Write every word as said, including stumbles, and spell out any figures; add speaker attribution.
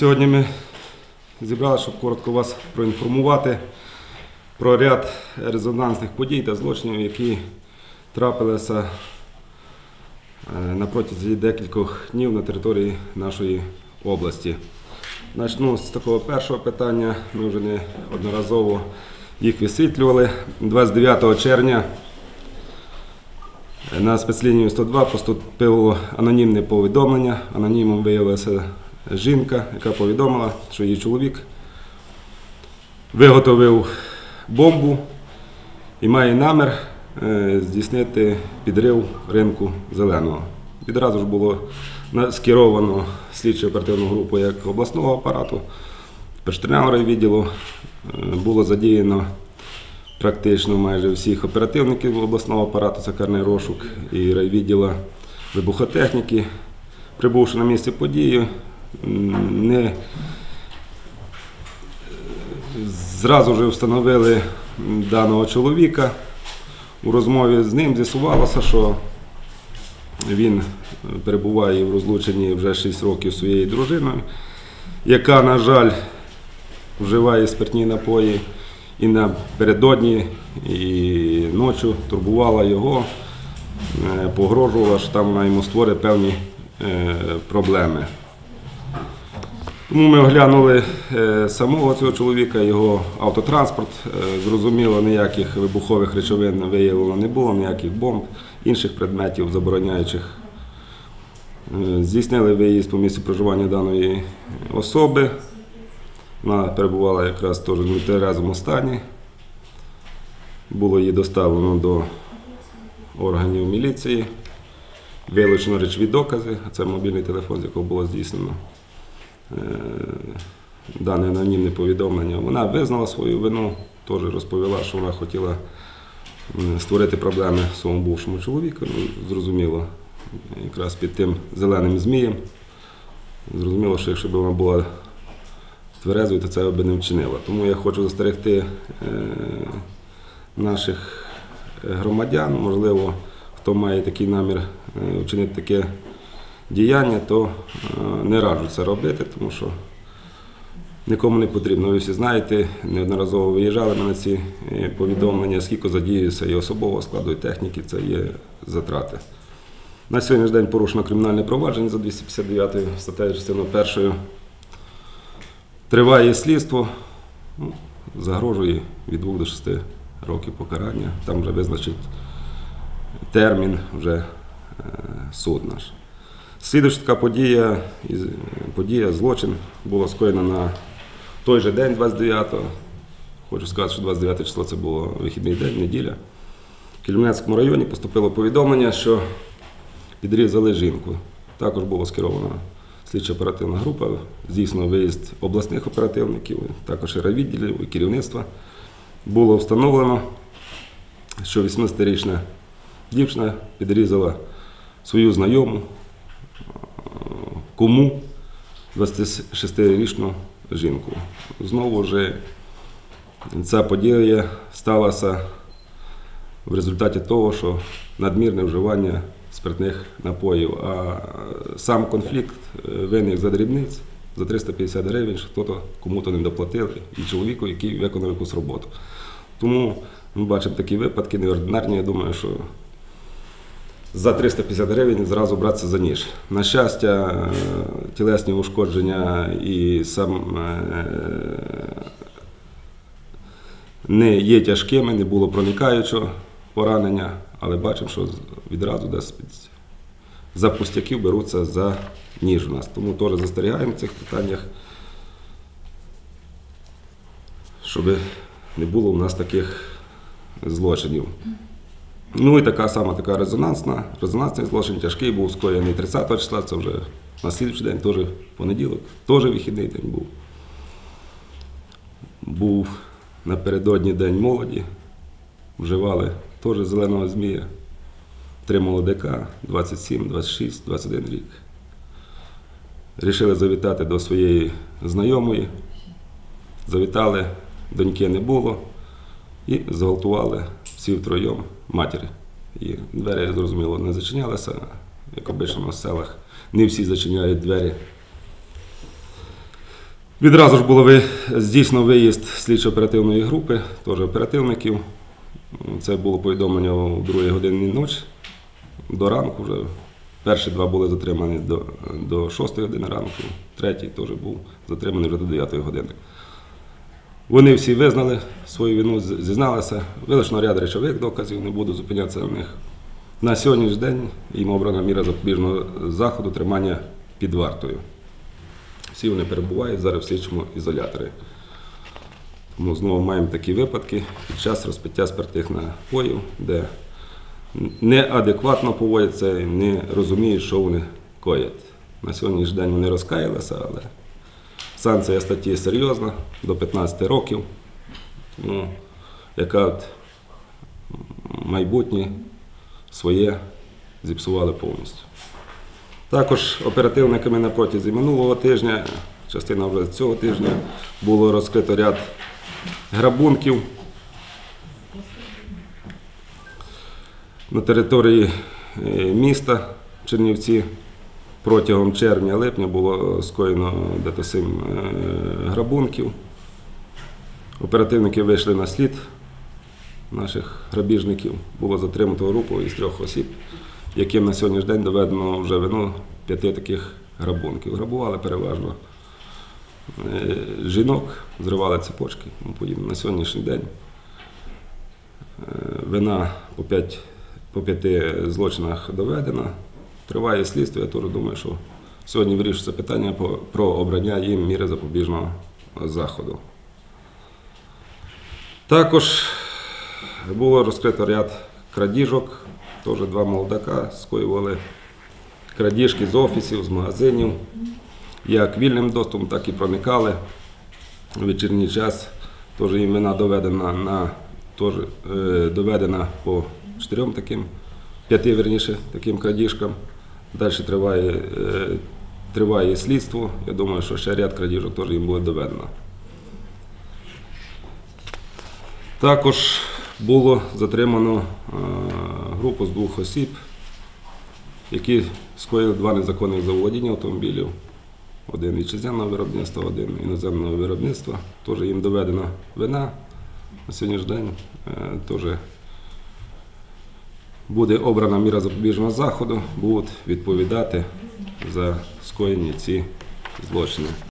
Speaker 1: Сьогодні ми зібралися, щоб коротко вас проінформувати про ряд резонансних подій та злочинів, які трапилися на протязі декількох днів на території нашої області. Почну з такого першого питання, ми вже неодноразово їх висвітлювали. двадцять дев'ятого червня на спецлінію сто два поступило анонімне повідомлення. Анонімом виявилася жінка, яка повідомила, що її чоловік виготовив бомбу і має намір здійснити підрив ринку Зеленого. Відразу ж було скеровано слідчо-оперативну групу як обласного апарату, Першотравневого райвідділу. Було задіяно практично майже всіх оперативників обласного апарату, це карний розшук і райвідділа вибухотехніки. Прибувши на місце події, не зразу ж встановили даного чоловіка. У розмові з ним з'ясувалося, що він перебуває в розлученні вже шість років зі своєю дружиною, яка, на жаль, вживає спиртні напої і напередодні, і ночі турбувала його, погрожувала, що там вона йому створить певні проблеми. Тому ми оглянули самого цього чоловіка, його автотранспорт. Зрозуміло, ніяких вибухових речовин виявлено не було, ніяких бомб, інших предметів забороняючих. Здійснили виїзд по місцю проживання даної особи. Вона перебувала якраз теж в нетверезому стані. Було її доставлено до органів міліції. Вилучено речові докази, а це мобільний телефон, з якого було здійснено дане анонімне повідомлення. Вона визнала свою вину, теж розповіла, що вона хотіла створити проблеми своєму бувшому чоловіку. Ну, зрозуміло, якраз під тим зеленим змієм. Зрозуміло, що якщо б вона була тверезою, то це б не вчинила. Тому я хочу застерегти наших громадян, можливо, хто має такий намір вчинити таке діяння, то не раджу це робити, тому що нікому не потрібно. Ви всі знаєте, неодноразово виїжджали на ці повідомлення, скільки задіюється і особового складу, і техніки, це є затрати. На сьогоднішній день порушено кримінальне провадження за двісті п'ятдесят дев'ятою статтею частиною першою. Триває слідство, ну, загрожує від двох до шести років покарання. Там вже визначить термін вже е, суд наш. Слідуюча така подія, подія, злочин, була скоєна на той же день, двадцять дев'ятого. Хочу сказати, що двадцять дев'яте число це було вихідний день, неділя. В Кельменецькому районі поступило повідомлення, що підрізали жінку. Також було скеровано слідчо-оперативна група, здійснено виїзд обласних оперативників, також і райвідділів, і керівництва. Було встановлено, що вісімнадцятирічна дівчина підрізала свою знайому, куму, двадцятишестирічну жінку. Знову ж ця подія сталася в результаті того, що надмірне вживання спиртних напоїв, а сам конфлікт виник за дрібниць, за триста п'ятдесят гривень, що хто-то кому-то не доплатив, і чоловіку, який виконав якусь роботу. Тому ми бачимо такі випадки неординарні, я думаю, що за триста п'ятдесят гривень зразу братися за ніж. На щастя, тілесні ушкодження і сам не є тяжкими, не було проникаючого поранення, але бачимо, що відразу десь за пустяків беруться за ніж у нас. Тому теж застерігаємо в цих питаннях, щоб не було у нас таких злочинів. Ну і така сама така резонансна, резонансний злочин, тяжкий, був скоєний тридцятого числа, це вже на слідчий день, теж понеділок, теж вихідний день був. Був напередодні День молоді, вживали теж зеленого змія, три молодика, двадцять сім, двадцять шість, двадцять один рік. Рішили завітати до своєї знайомої, завітали, доньки не було і зґвалтували всі втроєм матері. І двері, зрозуміло, не зачинялися, як обично в селах. Не всі зачиняють двері Відразу ж було ви- здійснено виїзд слідчо-оперативної групи, теж оперативників. Це було повідомлення о другій годині ночі до ранку вже. Перші два були затримані до, до шостої години ранку, третій теж був затриманий вже до дев'ятої години. Вони всі визнали свою вину, з- зізналися, вилучено ряд речових доказів, не буду зупинятися на них. На сьогоднішній день їм обрана міра запобіжного заходу тримання під вартою. Всі вони перебувають зараз в слідчому ізоляторі. Тому знову маємо такі випадки під час розпиття спиртних напоїв, де неадекватно поводяться і не розуміють, що вони коять. На сьогоднішній день вони розкаялися, але санкція статті серйозна, до п'ятнадцяти років, ну, яка от майбутнє своє зіпсували повністю. Також оперативниками на протязі минулого тижня, частина вже цього тижня, було розкрито ряд грабунків на території е, міста Чернівці. Протягом червня-липня було скоєно десь сім е, грабунків. Оперативники вийшли на слід наших грабіжників. Було затримано групу із трьох осіб, яким на сьогоднішній день доведено вже вину п'яти таких грабунків. Грабували переважно е, жінок, зривали цепочки і тому подібне. На сьогоднішній день е, вина по, п'ять, по п'яти злочинах доведена. Триває слідство, я теж думаю, що сьогодні вирішується питання по- про обрання їм міри запобіжного заходу. Також було розкрито ряд крадіжок, теж два молодака скоювали крадіжки з офісів, з магазинів, як вільним доступом, так і проникали в вечірній час. Теж їм вина доведена, на, теж, е, доведена по чотирьом таким, п'яти, верніше, таким крадіжкам. Далі триває, е, триває слідство. Я думаю, що ще ряд крадіжок теж їм буде доведено. Також було затримано е, групу з двох осіб, які скоїли два незаконних заволодіння автомобілів. Один вітчизняного виробництва, один іноземного виробництва. Теж їм доведена вина. На сьогоднішній день е, теж буде обрана міра запобіжного заходу, будуть відповідати за скоєні ці злочини.